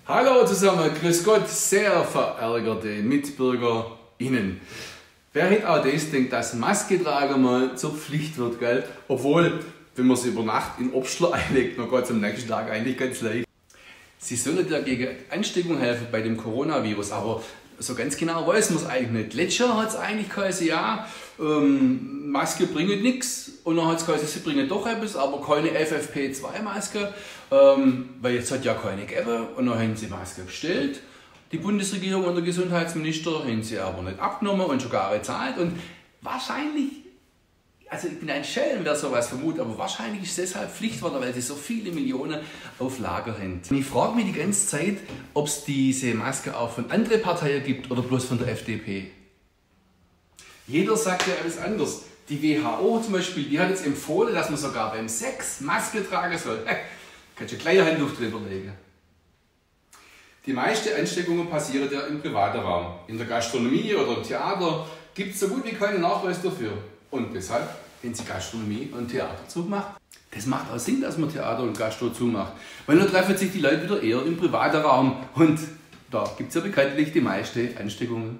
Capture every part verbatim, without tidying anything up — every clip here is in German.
Hallo zusammen, grüß Gott, sehr verärgerte MitbürgerInnen. Wer hätte auch das denkt, dass Maske tragen mal zur Pflicht wird, gell? Obwohl, wenn man es über Nacht in Obstler einlegt, dann geht es am nächsten Tag eigentlich ganz leicht. Sie sollen ja gegen Ansteckung helfen bei dem Coronavirus, aber so ganz genau weiß man es eigentlich nicht. Letztes Jahr hat es eigentlich geheißen, ja, ähm, Maske bringt nichts. Und dann hat es geheißen, sie bringen doch etwas, aber keine F F P zwei Maske, ähm, weil jetzt hat ja keine gegeben. Und dann haben sie Maske bestellt. Die Bundesregierung und der Gesundheitsminister haben sie aber nicht abgenommen und schon gar bezahlt. Und wahrscheinlich, also ich bin ein Schelm, wer sowas vermutet, aber wahrscheinlich ist es deshalb Pflicht geworden, weil sie so viele Millionen auf Lager haben. Und ich frage mich die ganze Zeit, ob es diese Maske auch von anderen Parteien gibt oder bloß von der F D P. Jeder sagt ja alles anders. Die W H O zum Beispiel, die hat jetzt empfohlen, dass man sogar beim Sex Maske tragen soll. Kannst du ein kleines Handtuch drüber legen. Die meisten Ansteckungen passieren ja im privaten Raum. In der Gastronomie oder im Theater gibt es so gut wie keinen Nachweis dafür. Und deshalb haben sie Gastronomie und Theater zugemacht. Das macht auch Sinn, dass man Theater und Gastro zumacht. Weil dann treffen sich die Leute wieder eher im privaten Raum. Und da gibt es ja bekanntlich die meisten Ansteckungen.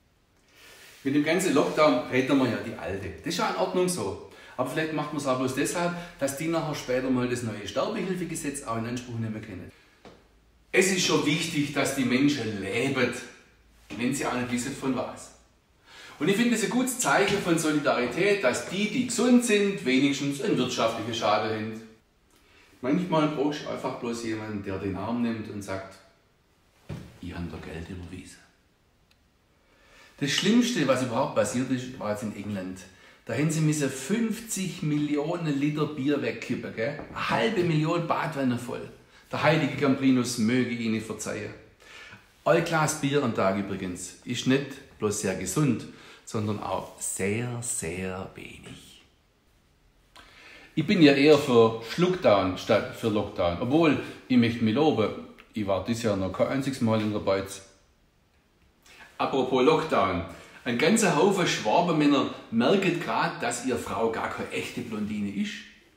Mit dem ganzen Lockdown reden wir ja die Alte. Das ist ja in Ordnung so. Aber vielleicht macht man es auch bloß deshalb, dass die nachher später mal das neue Sterbehilfegesetz auch in Anspruch nehmen können. Es ist schon wichtig, dass die Menschen leben, wenn sie auch nicht wissen von was. Und ich finde es ein gutes Zeichen von Solidarität, dass die, die gesund sind, wenigstens einen wirtschaftlichen Schaden haben. Manchmal brauchst du einfach bloß jemanden, der den Arm nimmt und sagt, ich habe dir Geld überwiesen. Das Schlimmste, was überhaupt passiert ist, war jetzt in England. Da haben sie müssen fünfzig Millionen Liter Bier wegkippen, gell? Eine halbe Million Badwanne voll. Der heilige Gambrinus möge ihnen verzeihen. Ein Glas Bier am Tag übrigens ist nicht bloß sehr gesund, sondern auch sehr, sehr wenig. Ich bin ja eher für Schluckdown statt für Lockdown. Obwohl, ich möchte mich loben, ich war dieses Jahr noch kein einziges Mal in der Beiz. Apropos Lockdown. Ein ganzer Haufen Schwabenmänner merken gerade, dass ihre Frau gar keine echte Blondine ist.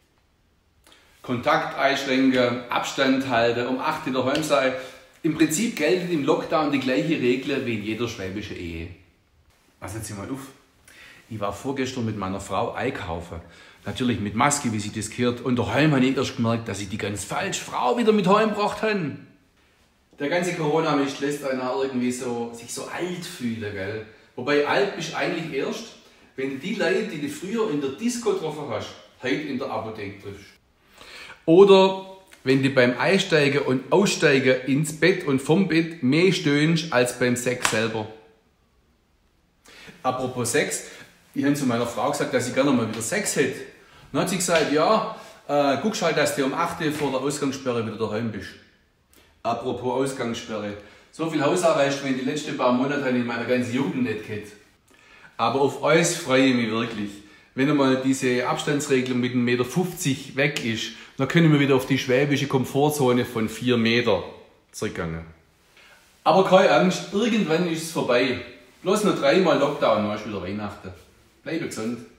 Kontakt einschränken, Abstand halten, um acht Uhr daheim sein. Im Prinzip gelten im Lockdown die gleichen Regeln wie in jeder schwäbischen Ehe. Passen Sie mal auf. Ich war vorgestern mit meiner Frau einkaufen. Natürlich mit Maske, wie sie das gehört. Und daheim habe ich erst gemerkt, dass ich die ganz falsche Frau wieder mit heimgebracht habe. Der ganze Corona-Mist lässt einen auch irgendwie so, sich so alt fühlen, gell? Wobei alt bist eigentlich erst, wenn du die Leute, die du früher in der Disco getroffen hast, heute in der Apotheke triffst. Oder wenn du beim Einsteigen und Aussteigen ins Bett und vom Bett mehr stöhnst als beim Sex selber. Apropos Sex, ich habe zu meiner Frau gesagt, dass ich gerne mal wieder Sex hätte. Dann hat sie gesagt, ja, äh, guckst halt, dass du um acht Uhr vor der Ausgangssperre wieder daheim bist. Apropos Ausgangssperre. So viel Hausarrest, wenn die letzten paar Monate in meiner ganzen Jugend nicht gehabt. Aber auf euch freue ich mich wirklich. Wenn einmal diese Abstandsregelung mit einem Meter fünfzig weg ist, dann können wir wieder auf die schwäbische Komfortzone von vier Meter zurückgehen. Aber keine Angst, irgendwann ist es vorbei. Bloß noch dreimal Lockdown, dann ist wieder Weihnachten. Bleibe gesund.